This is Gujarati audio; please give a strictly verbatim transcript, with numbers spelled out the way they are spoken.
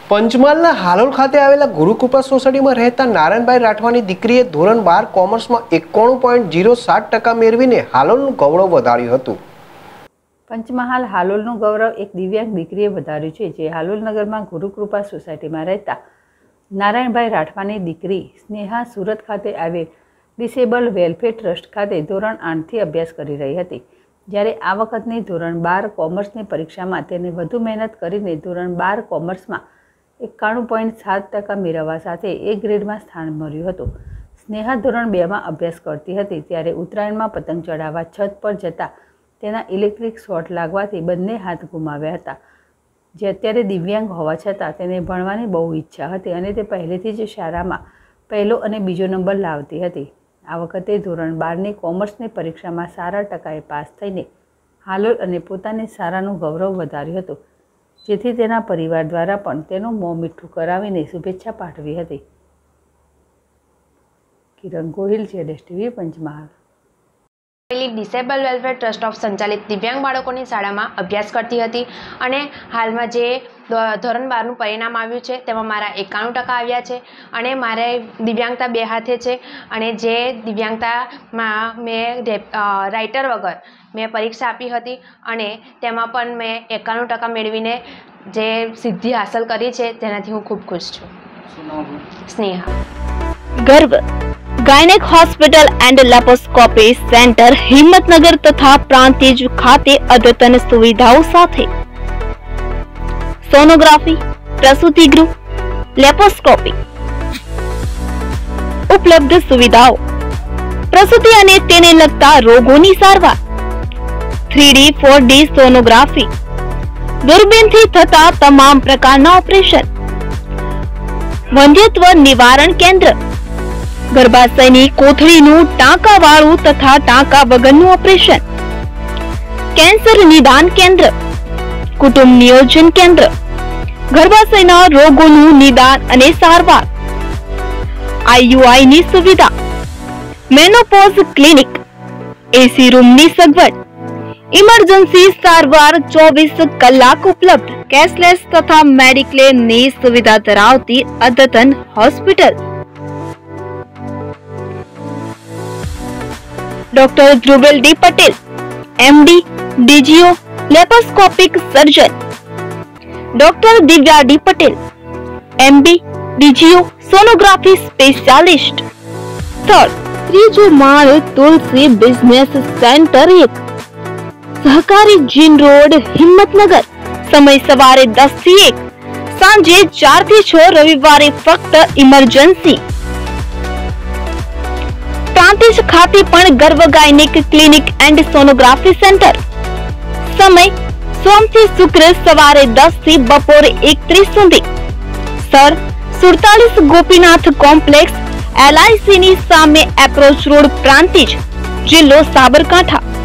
પંચમહાલના હાલોલ ખાતે આવેલા ગુરુકૃપા સોસાયટીમાં રહેતા નારાયણભાઈ રાઠવાની દીકરીએ ધોરણ બાર કોમર્સમાં એકાણું પોઈન્ટ ઝીરો સાત ટકા મેળવીને હાલોલનું ગૌરવ વધાર્યું હતું। પંચમહાલ હાલોલનું ગૌરવ એક દિવ્યાંગ દીકરીએ વધાર્યું છે, જે હાલોલ નગરમાં ગુરુકૃપા સોસાયટીમાં રહેતા નારાયણભાઈ રાઠવાની દીકરી સ્નેહા સુરત ખાતે આવેલ ડિસેબલ વેલફેર ટ્રસ્ટ ખાતે ધોરણ આઠથી અભ્યાસ કરી રહી હતી। જ્યારે આ વખતની ધોરણ બાર કોમર્સની પરીક્ષામાં તેને વધુ મહેનત કરીને ધોરણ બાર કોમર્સમાં એકાણું પોઈન્ટ સાત ટકા મેળવવા સાથે એ ગ્રેડમાં સ્થાન મળ્યું હતું। સ્નેહા ધોરણ બેમાં અભ્યાસ કરતી હતી ત્યારે ઉત્તરાયણમાં પતંગ ચડાવવા છત પર જતાં તેના ઇલેક્ટ્રિક શોર્ટ લાગવાથી બંને હાથ ગુમાવ્યા હતા। જે અત્યારે દિવ્યાંગ હોવા છતાં તેને ભણવાની બહુ ઈચ્છા હતી અને તે પહેલેથી જ શાળામાં પહેલો અને બીજો નંબર લાવતી હતી। આ વખતે ધોરણ બારની કોમર્સની પરીક્ષામાં સારા ટકાએ પાસ થઈને હાલોલ અને પોતાની શાળાનું ગૌરવ વધાર્યું હતું, જેથી તેના પરિવાર દ્વારા પણ તેનું મોં મીઠું કરાવીને શુભેચ્છા પાઠવી હતી। કિરણ ગોહિલ, જેડેશ TV, Panchmahal. Disable welfare trust of સંચાલિત દિવ્યાંગ બાળકોની શાળામાં અભ્યાસ કરતી હતી અને હાલમાં જે ધોરણ બારનું પરિણામ આવ્યું છે તેમાં મારા એકાણું ટકા આવ્યા છે અને મારે દિવ્યાંગતા બે હાથે છે અને જે દિવ્યાંગતામાં મેં રાઇટર વગર મેં પરીક્ષા આપી હતી અને તેમાં પણ મેં એકાણું ટકા મેળવીને જે સિદ્ધિ હાંસલ કરી છે તેનાથી હું ખૂબ ખુશ છું। Sneha. Garv gynaec hospital and laparoscopy centre Himmatnagar તથા પ્રાંતિજ ખાતે અદ્યતન સુવિધાઓ સાથે સોનોગ્રાફી, પ્રસૂતિ ગૃહ, લેપોસ્કોપી ઉપલબ્ધ સુવિધાઓ, પ્રસૂતિ અને તેને લગતા રોગોની સારવાર, three D four D sonography, દૂરબીનથી થતા તમામ પ્રકારના ઓપરેશન, વંધ્યત્વ નિવારણ કેન્દ્ર, ગર્ભાશયની કોથળીનું ટાંકાવાળું તથા ટાંકા વગરનું ઓપરેશન, કેન્સર નિદાન કેન્દ્ર, કુટુંબ નિયોજન કેન્દ્ર, ગર્ભાશયના રોગોનું નિદાન અને સારવાર, આઈયુઆઈ ની સુવિધા, મેનોપોઝ ક્લિનિક, એસી રૂમની સગવડ, ઇમરજન્સી સારવાર ચોવીસ કલાક ઉપલબ્ધ, કેશલેસ તથા મેડિક્લેમની સુવિધા ધરાવતી અદ્યતન hospital. Doctor Dhruvel D Patel, MD, DGO, laparoscopic surgeon, doctor Divya D Patel, MD, DGO, sonography specialist. સ્થળ ત્રીજો માળ, તુલસી બિઝનેસ સેન્ટર એક, સહકારી જીન રોડ, હિંમતનગર। સમય સવારે દસ થી એક, સાંજે ચાર થી છ, રવિવારે ફક્ત ઇમરજન્સી। પ્રાંતિજ ખાતે પણ Garv gynaec clinic and sonography centre. સમય સોમ થી શુક્ર સવારે દસ થી બપોરે એક ત્રીસ સુધી। સ્થળ સુડતાલીસ ગોપીનાથ કોમ્પ્લેક્સ, એલઆઈસી ની સામે એપ્રોચ રોડ, પ્રાંતિજ, જિલ્લો સાબરકાંઠા।